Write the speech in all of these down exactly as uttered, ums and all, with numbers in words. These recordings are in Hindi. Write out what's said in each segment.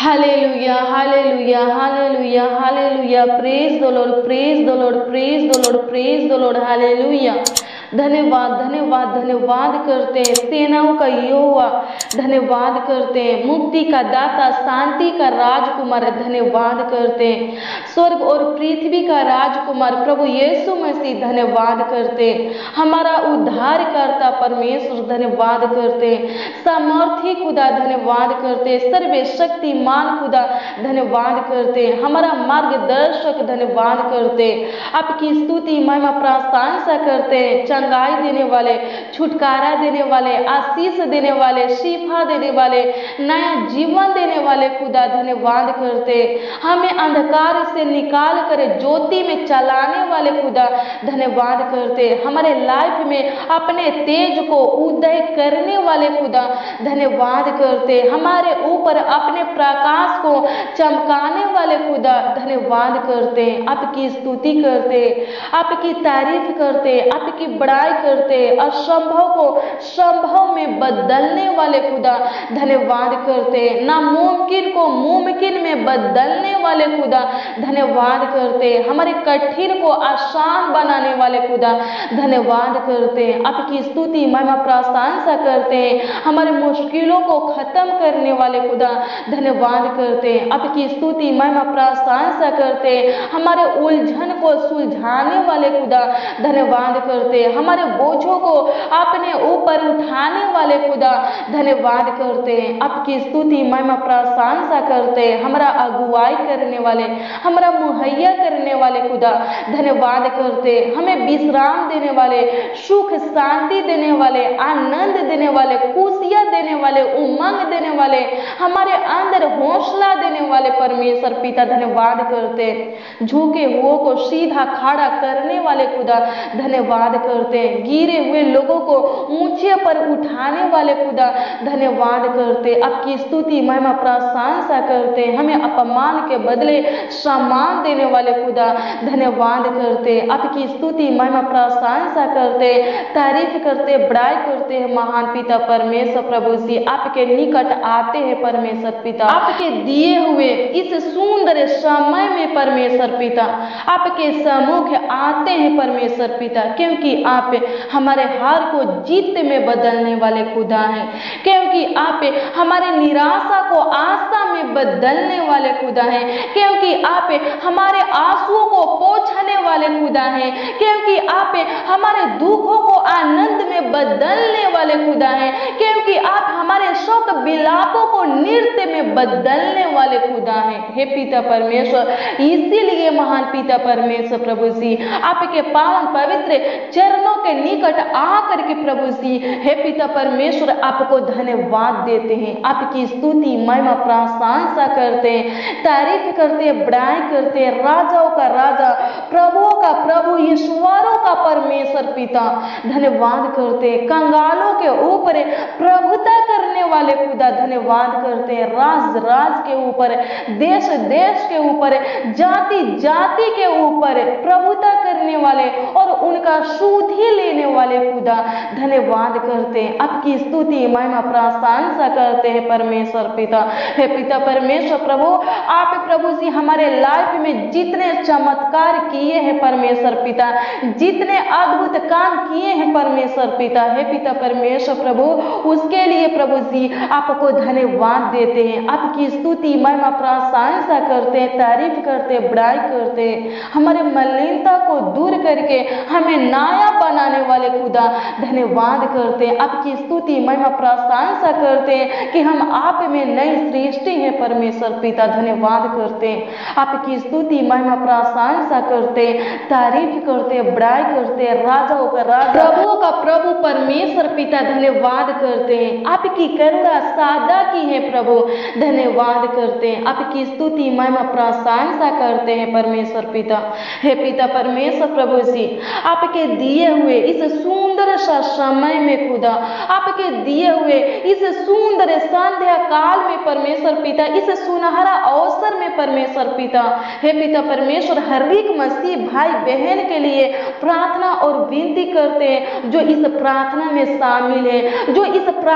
Hallelujah, hallelujah, hallelujah, hallelujah. Praise the Lord, praise the Lord, praise the Lord, praise the Lord. Hallelujah. धन्यवाद धन्यवाद धन्यवाद करते हैं सेनाओं का यहोवा, धन्यवाद करते हैं मुक्ति का दाता, शांति का राजकुमार, धन्यवाद करते हैं स्वर्ग और पृथ्वी का राजकुमार प्रभु यीशु मसीह, धन्यवाद करते हैं हमारा उद्धारकर्ता परमेश्वर, धन्यवाद करते हैं सामर्थी खुदा, धन्यवाद करते हैं सर्वशक्तिमान खुदा, धन्यवाद करते हैं हमारा मार्गदर्शक, धन्यवाद करते हैं आपकी स्तुति महिमा प्रशंसा करते हैं चंगाई देने वाले, छुटकारा देने वाले, आशीष देने वाले, शिफा देने वाले, नया जीवन देने वाले खुदा, धन्यवाद करते हमें अंधकार से निकाल कर ज्योति में चलाने वाले खुदा, धन्यवाद करते हमारे लाइफ में अपने तेज को उदय करने वाले खुदा, धन्यवाद करते हमारे ऊपर अपने प्रकाश को चमकाने वाले खुदा, धन्यवाद करते आपकी स्तुति करते, आपकी तारीफ करते, आपकी बड़ाई करते, असंभव को संभव में बदलने वाले खुदा, धन्यवाद करते नामुमकिन को मुमकिन में बदलने वाले खुदा, धन्यवाद करते हमारे कठिन को आसान बनाने वाले खुदा, धन्यवाद करते आपकी स्तुति महिमा प्रशंसा करते हमारे मुश्किलों को खत्म करने वाले खुदा, धन्यवाद करते आपकी स्तुति महिमा प्रशंसा करते हमारे उलझन को सुलझाने वाले खुदा, धन्यवाद करते हमारे बोझों को अपने ऊपर उठाने वाले खुदा, धन्यवाद करते आपकी स्तुति महिमा प्रशंसा करते हमारा अगुवाई करने वाले, हमारा मुहैया करने वाले खुदा, धन्यवाद करते हमें विश्राम देने वाले, सुख शांति देने वाले, आनंद देने वाले, खुशियां देने वाले, उमंग देने वाले, हमारे अंदर हौसला देने वाले परमेश्वर पिता, धन्यवाद करते झुके हुओं को सीधा खड़ा करने वाले खुदा, धन्यवाद करते गिरे हुए लोगों को ऊंचे पर उठाने वाले खुदा, धन्यवाद करते आपकी स्तुति महिमा प्रशंसा करते हमें अपमान के बदले सम्मान देने वाले खुदा, धन्यवाद करते आपकी स्तुति महिमा प्रशंसा करते तारीफ करते बड़ाई करते हैं महान पिता परमेश्वर प्रभु जी, आपके निकट आते हैं परमेश्वर पिता, आपके दिए हुए इस सुंदर समय में परमेश्वर पिता आपके सम्मुख आते हैं परमेश्वर पिता, क्योंकि आप हमारे हार को जीत में बदलने वाले खुदा हैं, क्योंकि आप हमारे निराशा को आशा में बदलने वाले खुदा हैं, क्योंकि आप हमारे आंसुओं को पोंछने वाले खुदा हैं, क्योंकि आप हमारे दुखों को आनंद में बदलने वाले खुदा हैं, क्योंकि आप हमारे शोक विलापों को नृत्य में बदलने वाले खुदा हैं। हे पिता परमेश्वर, इसीलिए महान पिता परमेश्वर प्रभु जी आपके पावन पवित्र चरणों के निकट आकर के प्रभु जी हे पिता परमेश्वर आपको धन्यवाद देते हैं, आपकी स्तुति महिमा प्रशंसा करते हैं, तारीफ करते हैं, बड़ाई करते हैं, राजाओं का राजा, प्रभुओं का प्रभु, ईश्वरों का परमेश्वर पिता, धन्यवाद करते हैं कंगालों के ऊपर प्रभुता करने वाले खुदा, धन्यवाद करते हैं राज राज के ऊपर, देश देश के ऊपर, जाति जाति के ऊपर प्रभुता करने वाले और उनका सूद ही लेने वाले खुदा, धन्यवाद करते हैं आपकी स्तुति महिमा प्रशंसा करते हैं परमेश्वर पिता। हे पिता परमेश्वर प्रभु, आप प्रभु जी हमारे लाइफ में जितने चमत्कार किए हैं परमेश्वर पिता, जितने अद्भुत काम किए हैं परमेश्वर पिता, हे पिता परमेश्वर प्रभु उसके लिए प्रभु जी आपको धन्यवाद देते हैं, आपकी स्तुति महिमा प्रशंसा करते हैं, तारीफ करते हैं, बड़ाई करते हैं, हमारे मलिनता को दूर करके हमें नया बनाने वाले खुदा, धन्यवाद करते हैं आपकी स्तुति महिमा प्रशंसा करते हैं कि हम आप में नई सृष्टि है परमेश्वर पिता, धन्यवाद करते हैं आपकी स्तुति महिमा प्रशंसा करते हैं, तारीफ करते हैं, बड़ाई करते हैं, राजाओं का राजा, प्रभुओं का प्रभु परमेश्वर पिता, धन्यवाद करते हैं आपकी करुणा सादा की है प्रभु, धन्यवाद करते हैं आपकी स्तुति महिमा प्रशंसा करते हैं परमेश्वर पिता। हे पिता परमेश्वर प्रभु जी आपके दिए हुए इस सुंदर सा समय में खुदा, आपके दिए हुए इस सुंदर संध्या काल में परमेश्वर पिता, इस सुनहरा अवसर में परमेश्वर पिता, हे पिता परमेश्वर हर एक मसीह भाई बहन के लिए प्रार्थना और विनती करते हैं जो इस प्रार्थना में शामिल है, जो इस प्रार्थना में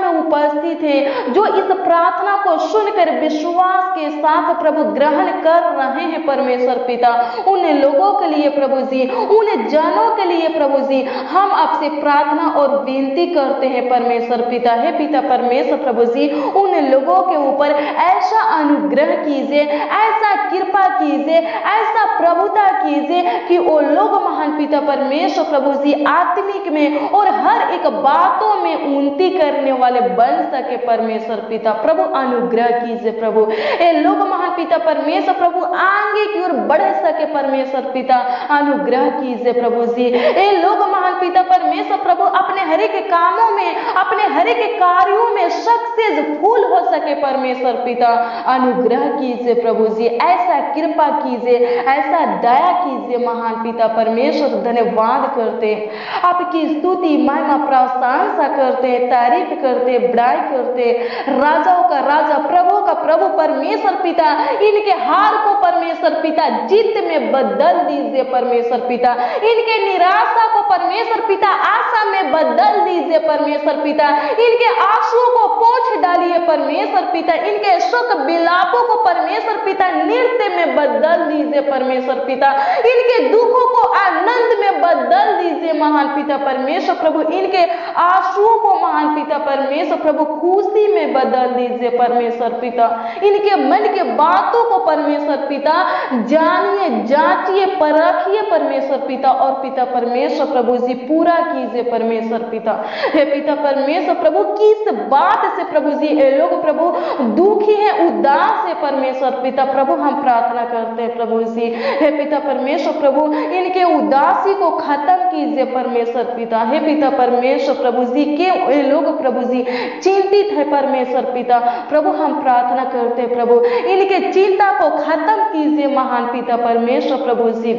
में उपस्थित हैं, जो इस प्रार्थना को सुनकर विश्वास के साथ प्रभु ग्रहण कर रहे हैं परमेश्वर पिता, उन लोगों के लिए प्रभु जी, उन जनों के लिए प्रभु जी हम आपसे प्रार्थना और विनती करते हैं परमेश्वर पिता। हे पिता परमेश्वर प्रभु जी, उन लोगों के ऊपर ऐसा अनुग्रह कीजिए, ऐसा कृपा कीजिए, ऐसा प्रभुता कीजिए कि वो लोग महान पिता परमेश्वर प्रभु जी आत्मिक में और हर एक बातों में उन्नति करने वाले बन सके परमेश्वर पिता। प्रभु अनुग्रह कीजिए प्रभु, ये लोग महान पिता परमेश्वर प्रभु आगे की ओर बढ़ सके परमेश्वर पिता, अनुग्रह कीजिए प्रभु जी। ये लोग महान पिता परमेश्वर प्रभु अपने हर एक कामों में, अपने हर एक कार्यों में सक्सेस फुल हो सके परमेश्वर पिता, अनुग्रह कीजिए प्रभु जी, ऐसा कृपा कीजिए, ऐसा दया कीजिए महान पिता परमेश्वर। धन्यवाद करते, आपकी स्तुति महिमा प्रशंसा करते, तारीफ करते, बड़ाई करते, राजाओं का राजा प्रभु का प्रभु परमेश्वर पिता, इनके हार को परमेश्वर पिता जीत में बदल दीजिए परमेश्वर पिता, इनके निराशा को परमेश्वर पिता आशा में बदल दीजिए परमेश्वर पिता, इनके आंसुओं को पोंछ डालिए परमेश्वर पिता, इनके शोक विलापों को परमेश्वर पिता नृत्य में बदल दीजिए परमेश्वर पिता, इनके दुखों को आनंद में बदल दीजिए महान पिता परमेश्वर प्रभु, इनके आंसुओं को महान पिता परमेश्वर प्रभु खुशी में बदल दीजिए परमेश्वर पिता, इनके मन के बातों को परमेश्वर पिता जानिए, जांचिए, परखिए परमेश्वर पिता, और पिता परमेश्वर प्रभु जी पूरा कीजिए परमेश्वर पिता। हे पिता परमेश्वर प्रभु, किस बात से प्रभु जी ये लोग प्रभु दुखी है, उदास है परमेश्वर पिता, प्रभु हम प्रार्थना करते हैं प्रभु जी। हे पिता परमेश्वर प्रभु, इनके उदासी को खत्म कीजिए परमेश्वर पिता। हे पिता परमेश्वर प्रभु जी, के ये लोग प्रभु जी चिंतित है परमेश्वर पिता, प्रभु हम प्रार्थना करते हैं प्रभु, इनके चिंता को खत्म कीजिए महान पिता परमेश्वर प्रभु जी।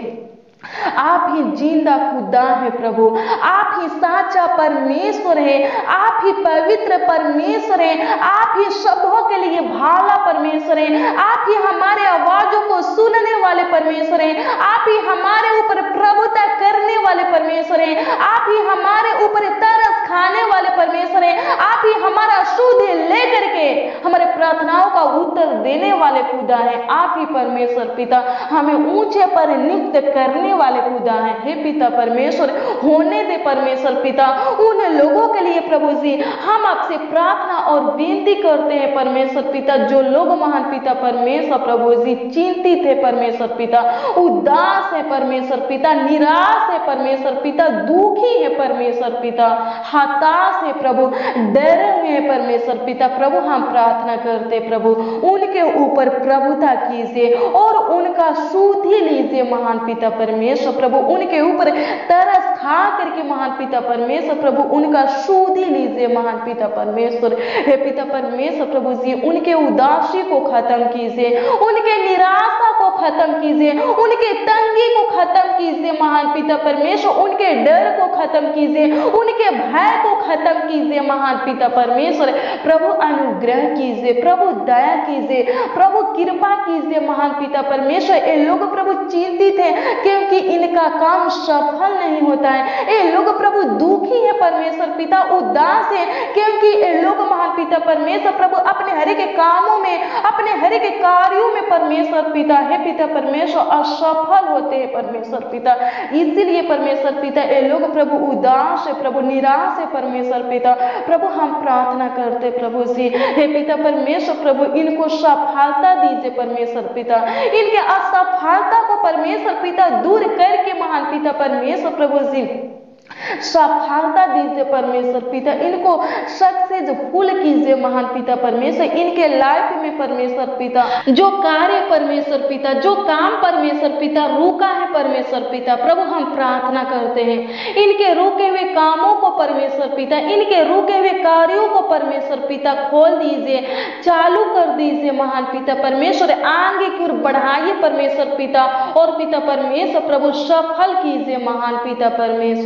आप ही जिंदा खुदा है प्रभु, आप ही साचा परमेश्वर है, आप ही पवित्र परमेश्वर है, आप ही सबों के लिए भाला परमेश्वर है, आप ही हमारे आवाजों को सुनने वाले परमेश्वर है, आप ही हमारे ऊपर प्रभुता करने वाले परमेश्वर है, आप ही हमारे ऊपर तरस खाने वाले परमेश्वर है, आप ही हमारा शुद्ध लेकर के हमारे प्रार्थनाओं का उत्तर देने वाले खुदा है, आप ही परमेश्वर पिता हमें ऊंचे पर नियुक्त करने वाले खुदा है। हे पिता परमेश्वर, होने दे परमेश्वर पिता उन लोगों के लिए प्रभु जी, हम आपसे प्रार्थना और विनती करते हैं परमेश्वर पिता, जो लोग महान पिता परमेश्वर प्रभु जी चिंतित है परमेश्वर पिता, उदास है परमेश्वर पिता, निराश है परमेश्वर पिता, दुखी है परमेश्वर पिता, हताश है प्रभु, डरे हुए हैं परमेश्वर पिता, प्रभु हम प्रार्थना करते प्रभु उनके ऊपर प्रभुता कीजिए और उनका सूद ही लीजिए महान पिता परमेश्वर प्रभु, उनके ऊपर तरस खा करके महान पिता परमेश्वर प्रभु उनका सूद ही लीजिए महान पिता परमेश्वर। हे पिता परमेश्वर प्रभु जी, उनके उदासी को खत्म कीजिए, उनके निराशा को खत्म कीजिए, उनके तंगी को खत्म कीजिए महान पिता परमेश्वर, उनके डर को खत्म कीजिए, उनके भय को खत्म कीजिए महान पिता परमेश्वर। प्रभु अनुग्रह कीजिए, प्रभु दया कीजिए, प्रभु कृपा कीजिए महान पिता परमेश्वर। ये लोग प्रभु चिंतित है क्योंकि इनका काम सफल नहीं होता है, ये लोग प्रभु दुखी है परमेश्वर पिता, उदास है क्योंकि ये लोग महान पिता परमेश्वर प्रभु अपने हर एक कामों में, अपने हर एक कार्यों में परमेश्वर पिता है पिता परमेश्वर असफल होते हैं परमेश्वर पिता, इसीलिए परमेश्वर पिता ये लोग प्रभु उदास है, प्रभु निराश है परमेश्वर पिता। प्रभु हम प्रार्थना करते प्रभु जी, हे पिता परमेश्वर प्रभु इनको सफलता दीजिए परमेश्वर पिता, इनके असफलता को परमेश्वर पिता दूर करके महान पिता परमेश्वर प्रभु जी सफलता दीजिए परमेश्वर पिता, इनको सक्सेस फुल कीजिए महान पिता परमेश्वर, इनके लाइफ में परमेश्वर पिता जो कार्य परमेश्वर पिता, जो काम परमेश्वर पिता रुका है परमेश्वर पिता, प्रभु हम प्रार्थना करते हैं इनके रुके हुए कामों को परमेश्वर पिता, इनके रुके हुए कार्यों को परमेश्वर पिता खोल दीजिए, चालू कर दीजिए महान पिता परमेश्वर, आगे की ओर बढ़ाइए परमेश्वर पिता, और पिता परमेश्वर प्रभु सफल कीजिए महान पिता परमेश्वर।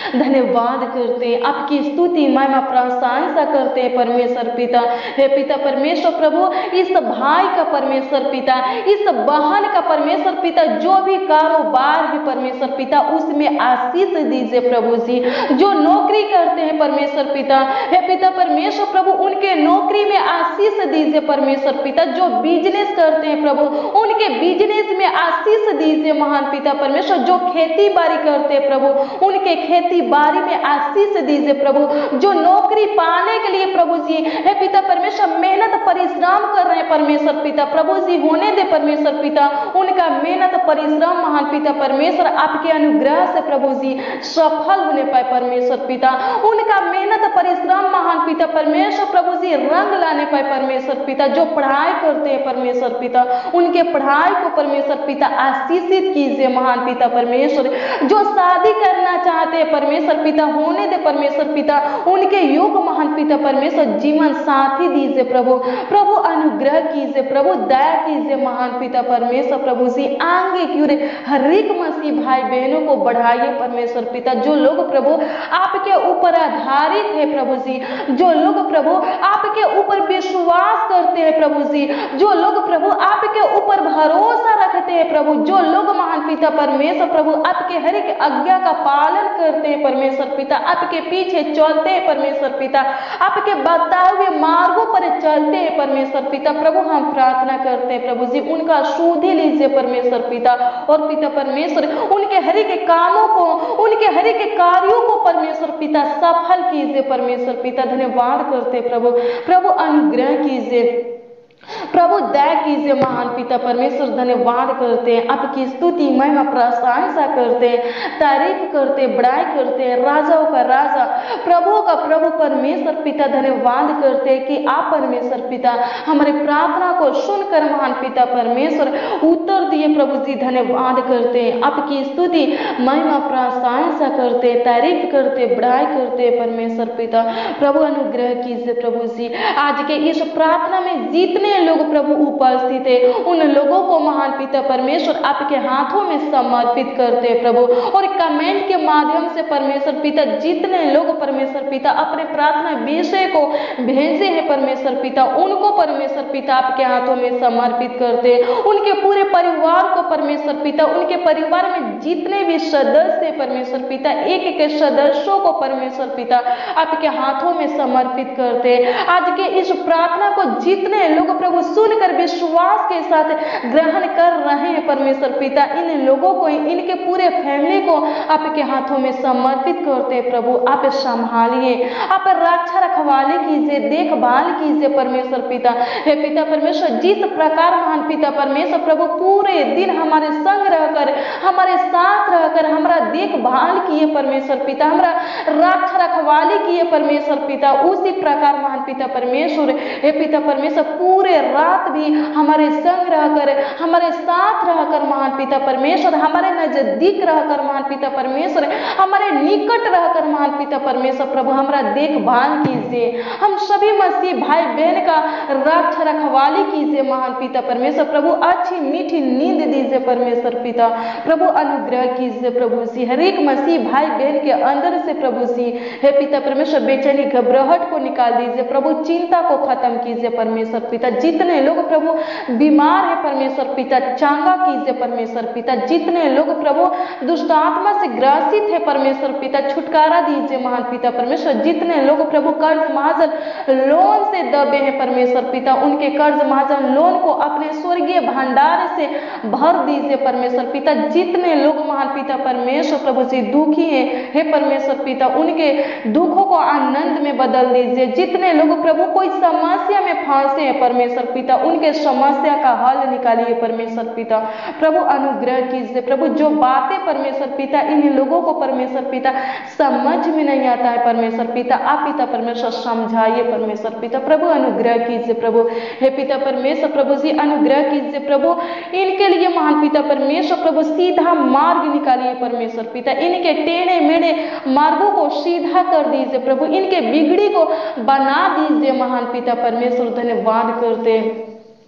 धन्यवाद करते हैं, आपकी स्तुति महिमा प्रशंसा करते हैं परमेश्वर पिता। हे पिता परमेश्वर प्रभु, इस भाई का परमेश्वर पिता, इस बहन का परमेश्वर पिता, जो भी कारोबार है परमेश्वर पिता, उसमें आशीष दीजिए प्रभु जी। जो नौकरी करते हैं परमेश्वर पिता, हे पिता परमेश्वर प्रभु, उनके नौकरी में आशीष दीजिए परमेश्वर पिता। जो बिजनेस करते हैं प्रभु, उनके बिजनेस में आशीष दीजिए महान पिता परमेश्वर। जो खेती बाड़ी करते हैं प्रभु, उनके खेती बाड़ी में आशीष दीजिए प्रभु। जो नौकरी पाने के लिए प्रभु जी हे पिता परमेश्वर मेहनत परिश्रम कर रहे हैं परमेश्वर पिता, प्रभु जी होने दे परमेश्वर पिता। उनका मेहनत परिश्रम महान पिता परमेश्वर आपके अनुग्रह से प्रभु जी सफल होने पाए परमेश्वर पिता। उनका मेहनत परिश्रम महान पिता परमेश्वर प्रभु जी रंग लाने पाए परमेश्वर पिता। जो पढ़ाई करते हैं परमेश्वर पिता, उनके पढ़ाई को परमेश्वर पिता आशीषित कीजिए महान पिता परमेश्वर। जो शादी करना चाहते हैं परमेश्वर पिता, होने दे परमेश्वर पिता। उनके योग महान पिता परमेश्वर जीवन साथी दीजिए प्रभु। प्रभु अनुग्रह कीजिए प्रभु, दया कीजिए महान पिता परमेश्वर प्रभु जी। आगे क्यों रे हर एक मसीह भाई बहनों को बढ़ाइए परमेश्वर पिता। जो लोग प्रभु आपके ऊपर आधारित है प्रभु जी, जो लोग प्रभु आपके ऊपर विश्वास करते हैं प्रभु जी, जो लोग प्रभु आपके ऊपर भरोसा रखते हैं प्रभु, जो लोग महान पिता परमेश्वर प्रभु आपके हर एक आज्ञा का पालन करते हैं परमेश्वर पिता, आपके पीछे चलते हैं परमेश्वर पिता, आपके बताए हुए मार्गों पर चलते हैं परमेश्वर पिता। प्रभु हम प्रार्थना करते हैं प्रभु जी, उनका सुधि लीजिए परमेश्वर पिता। और पिता परमेश्वर उनके हर एक कामों को, उनके हर एक कार्यों को परमेश्वर पिता सफल कीजिए परमेश्वर पिता। धन्यवाद करते प्रभु। प्रभु अनुग्रह कीजिए प्रभु, दया कीजिए महान पिता परमेश्वर। धन्यवाद करते हैं, आपकी स्तुति महिमा प्रशंसा करते हैं, तारीफ करते, बड़ाई करते हैं, राजाओं का राजा प्रभु का प्रभु परमेश्वर पिता। धन्यवाद करते हैं कि आप परमेश्वर पिता हमारे प्रार्थना को सुनकर महान पिता परमेश्वर उत्तर दिए प्रभु जी। धन्यवाद करते हैं, आपकी स्तुति महिमा प्रशंसा करते, तारीफ करते, बड़ाई करते परमेश्वर पिता। प्रभु अनुग्रह कीजिए प्रभु जी। आज के इस प्रार्थना में जितने लोग प्रभु उपस्थित है, उन लोगों को महान पिता परमेश्वर आपके हाथों में समर्पित करते हैं प्रभु। और कमेंट के माध्यम से परमेश्वर पिता जितने लोग परमेश्वर पिता अपने प्रार्थना विषय को भेजे हैं परमेश्वर पिता, उनको परमेश्वर पिता आपके हाथों में समर्पित करते हैं। उनके पूरे परिवार को परमेश्वर पिता, उनके परिवार में जितने भी सदस्य हैं परमेश्वर पिता, एक एक सदस्यों को परमेश्वर पिता आपके हाथों में समर्पित करते हैं। आज के इस प्रार्थना को जितने लोग प्रभु सुनकर विश्वास के साथ ग्रहण कर रहे हैं परमेश्वर पिता, इन लोगों को, इनके पूरे फैमिली को आपके हाथों में समर्पित करते हैं प्रभु। आप संभालिए, आप रक्षा रखवाली कीजिए, देखभाल कीजिए परमेश्वर पिता। हे पिता परमेश्वर, जिस प्रकार महान पिता परमेश्वर प्रभु पूरे दिन हमारे संग रहकर, हमारे साथ रहकर हमारा देखभाल किए परमेश्वर पिता, हमारा रक्षा रखवाली किए परमेश्वर पिता, उसी प्रकार महान पिता परमेश्वर हे पिता परमेश्वर पूरे रात भी हमारे संग रहकर, हमारे साथ रहकर महान पिता परमेश्वर, हमारे नजदीक रहकर महान पिता परमेश्वर, हमारे निकट रहकर महान पिता परमेश्वर प्रभु हमारा देखभाल कीजिए। हम सभी मसीह भाई बहन का रक्षा रखवाली कीजिए महान पिता परमेश्वर प्रभु। अच्छी मीठी नींद दीजिए परमेश्वर पिता। प्रभु अनुग्रह कीजिए प्रभु जी, हर एक मसीह भाई बहन के अंदर से प्रभु जी हे पिता परमेश्वर बेचैनी घबराहट को निकाल दीजिए प्रभु, चिंता को खत्म कीजिए परमेश्वर पिता। जितने लोग प्रभु बीमार है परमेश्वर पिता चंगा कीजिए परमेश्वर पिता। जितने लोग प्रभु दुष्ट आत्मा से ग्रसित है परमेश्वर पिता छुटकारा दीजिए महान पिता परमेश्वर। जितने लोग प्रभु कर्ज महाजन लोन से दबे हैं परमेश्वर पिता, उनके कर्ज महाजन लोन को अपने स्वर्गीय भंडार से भर दीजिए परमेश्वर पिता। जितने लोग महान पिता परमेश्वर प्रभु जी दुखी है हे परमेश्वर पिता, उनके दुखों को आनंद में बदल दीजिए। जितने लोग प्रभु कोई समस्या में फंसे हैं परमेश्वर पिता, उनके समस्या का हल निकालिए परमेश्वर पिता। प्रभु अनुग्रह कीजिए प्रभु। जो बातें परमेश्वर पिता इन लोगों को परमेश्वर पिता समझ में नहीं आता है परमेश्वर पिता, आप पिता परमेश्वर समझाइए परमेश्वर पिता। प्रभु अनुग्रह कीजिए प्रभु। हे पिता परमेश्वर प्रभु जी अनुग्रह कीजिए प्रभु। इनके लिए महान पिता परमेश्वर प्रभु सीधा मार्ग निकालिए परमेश्वर पिता। इनके टेढ़े मेढ़े मार्गों को सीधा कर दीजिए प्रभु। इनके बिगड़ी को बना दीजिए महान पिता परमेश्वर। धन्यवाद करते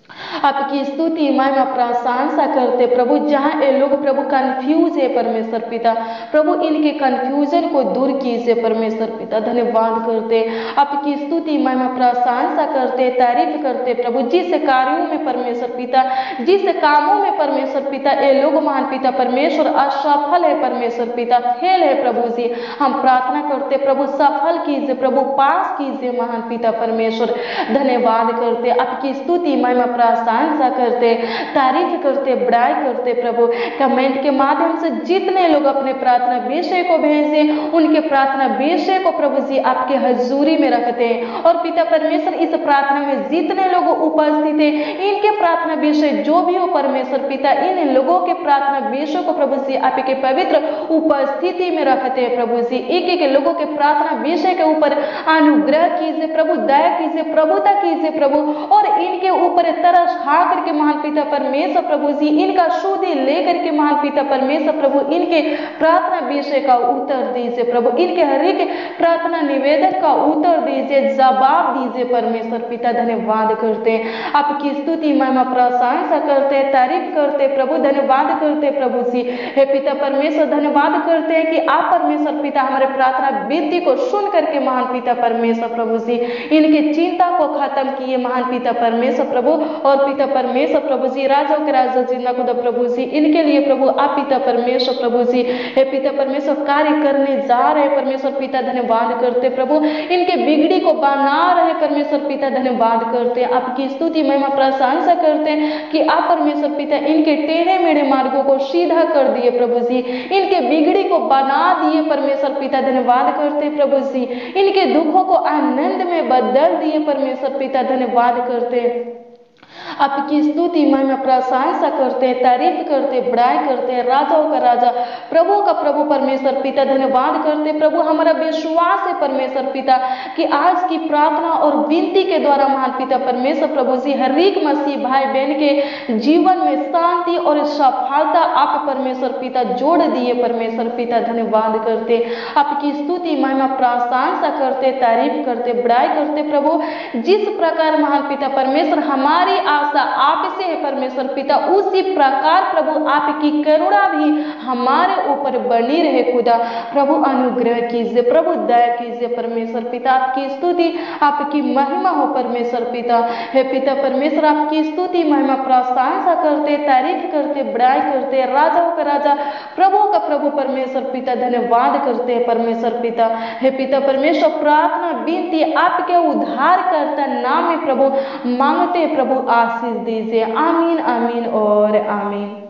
आपकी स्तुति महिमा प्रशंसा करते प्रभु। जहाँ ये लोग प्रभु कंफ्यूज है परमेश्वर पिता, प्रभु इनके कंफ्यूजन को दूर कीजिए परमेश्वर पिता। धन्यवाद करते, आपकी स्तुति महिमा प्रशंसा करते, तारीफ करते प्रभु। जिस कार्यों में परमेश्वर पिता, जिस कामों में परमेश्वर पिता ये लोग महान पिता परमेश्वर असफल है परमेश्वर पिता, फेल है प्रभु जी, हम प्रार्थना करते प्रभु सफल कीजिए प्रभु, पास कीजिए महान पिता परमेश्वर। धन्यवाद करते, आपकी स्तुति महिमा प्रशंसा करते, तारीफ करते, बड़ाई करते प्रभु। कमेंट के माध्यम से जितने लोग अपने प्रार्थना विषय को भेजे, उनके प्रार्थना विषय को प्रभु जी आपके हजूरी में रखते हैं। और पिता परमेश्वर इस प्रार्थना में जितने लोग उपस्थित है, इनके प्रार्थना विषय जो भी हो परमेश्वर पिता, इन लोगों के प्रार्थना विषय को प्रभु जी आपके पवित्र उपस्थिति में रखते हैं प्रभु जी। एक एक लोगों के प्रार्थना विषय के ऊपर अनुग्रह कीजिए प्रभु, दया कीजिए, प्रभुता कीजिए प्रभु। और इनके ऊपर तरस खा करके महान पिता परमेश्वर प्रभु जी, इनका शुद्धि लेकर के महान पिता परमेश्वर प्रभु, इनके प्रार्थना विषय का उत्तर दीजिए प्रभु, इनके हर एक प्रार्थना निवेदन का उत्तर दीजिए, जवाब दीजिए परमेश्वर पिता। धन्यवाद करते हैं, आपकी स्तुति महिमा प्रशंसा करते, तारीफ करते प्रभु, धन्यवाद करते प्रभु जी। हे पिता परमेश्वर धन्यवाद करते हैं कि आप परमेश्वर पिता हमारे प्रार्थना विनती को सुन करके महान पिता परमेश्वर प्रभु जी, इनके चिंता को खत्म किए महान पिता परमेश्वर प्रभु। और पिता परमेश्वर प्रभु जी, राजाओं के राजा जिंदा खुदा प्रभु जी, इनके लिए प्रभु आप पिता परमेश्वर प्रभु जी, हे पिता परमेश्वर कार्य करने जा रहे परमेश्वर पिता। धन्यवाद करते प्रभु, इनके बिगड़ी को बना रहे परमेश्वर पिता। धन्यवाद करते, आपकी स्तुति महिमा प्रशंसा करते हैं कि आप परमेश्वर पिता इनके टेढ़े मेढ़े मार्गों को सीधा कर दिए प्रभु जी, इनके बिगड़ी को बना दिए परमेश्वर पिता। धन्यवाद करते प्रभु जी, इनके दुखों को आनंद में बदल दिए परमेश्वर पिता। धन्यवाद करते, आपकी स्तुति महिमा प्रशंसा करते, तारीफ करते, बड़ाई करते, राजाओं का राजा प्रभु का प्रभु परमेश्वर पिता। धन्यवाद करते प्रभु, हमारा विश्वास है परमेश्वर पिता कि आज की प्रार्थना और विनती के द्वारा महान पिता परमेश्वर प्रभु जी, हर एक मसीह भाई बहन के जीवन में शांति और सफलता आप परमेश्वर पिता जोड़ दिए परमेश्वर पिता। धन्यवाद करते, आपकी स्तुति महिमा प्रशंसा करते, तारीफ करते, बड़ाई करते प्रभु। जिस प्रकार महान पिता परमेश्वर हमारी आशा आप से है परमेश्वर पिता, उसी प्रकार प्रभु आपकी करुणा भी हमारे ऊपर बनी रहे खुदा। प्रभु अनुग्रह कीजिए प्रभु, दया कीजिए परमेश्वर पिता। आपकी स्तुति आपकी महिमा हो परमेश्वर पिता। हे पिता परमेश्वर आपकी स्तुति महिमा प्रशंसा करते, तारीफ करते, बड़ाई करते, राजाओं का राजा प्रभु का प्रभु परमेश्वर पिता। धन्यवाद करते परमेश्वर पिता। हे पिता परमेश्वर प्रार्थना विनती आपके उद्धार करता नाम में प्रभु मांगते प्रभु, आशीष दीजिए। आमीन आमीन और आमीन।